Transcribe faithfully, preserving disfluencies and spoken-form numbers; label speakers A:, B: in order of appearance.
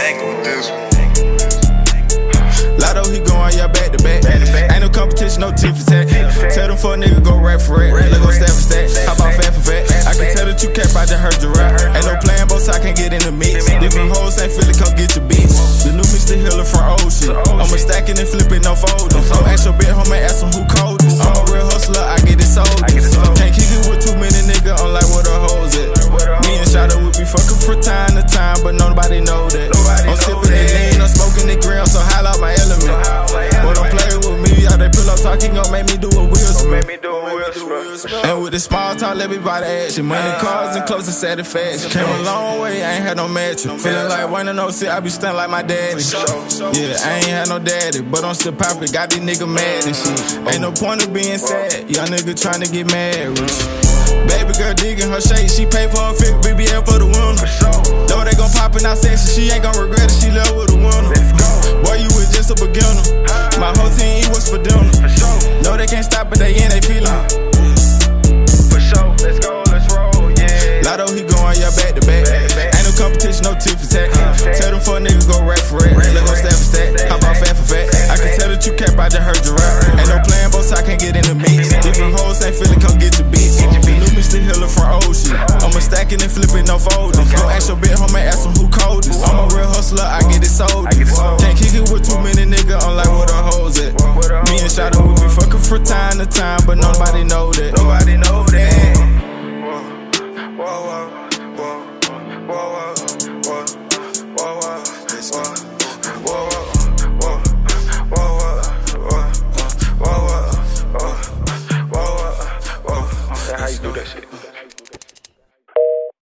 A: Lotto, he going, yeah, back to back. Ain't no competition, no tip for tat. Tell them for a nigga, go rap for it. Let go stab for stat. Hop out fat for fat. I can tell that you cap, I just heard your rap. Ain't no playing both sides, can't get in the mix. Different hoes ain't feeling, come get your bitch. The new Mister Hiller from old shit. I'm a stacking and flipping, no folding. Don't ask your bitch, homie, ask him who coldest. I'm a real hustler, I get it sold. Can't kick it with too many niggas, I'm like where the hoes at. Me and Shadow would be fucking for time to time, but nobody know that. I'm sipping the lean, I'm smoking the grill, so high out my element. But don't play with me, how they pull up talking, gon' make me do a wheel spin. And with the small talk, let me buy the action. Money, cars, and clothes and satisfaction. Came a long way, I ain't had no match. Feeling like one and no shit, I be stunned like my daddy. Yeah, I ain't had no daddy, but I'm still popular, got these niggas mad and shit. Ain't no point of being sad, young nigga tryna get mad rich. Baby girl digging her shake, she pay for her fifth B B L for the winner. Though they gon' pop in our section, she ain't gon' regret it, she love with the winner. Boy, you was just a beginner, my whole team was for dinner. No, they can't stop, but they in, they feelin' for sure, let's go, let's roll, yeah. Lotto, he going, yeah, back to back. Ain't no competition, no tip for tat. Tell them for a nigga, go rap for it. Let go stab for stat, hop out fat for fat. I can tell that you cap, I just heard your rap. Ain't no playing both sides, can't get in the mix. Different hoes ain't feeling, come get your bitch. The new Mister Hiller from old shit. I'm a stacking and flipping, no folding. Go ask your bitch, homie, ask him who coldest. I'm a real hustler, I get it sold. Can't kick it with too many niggas, I'm like where the hoes at. Me and Shadow would be fucking for time to time, but nobody know that. Nobody know that. How you do that shit?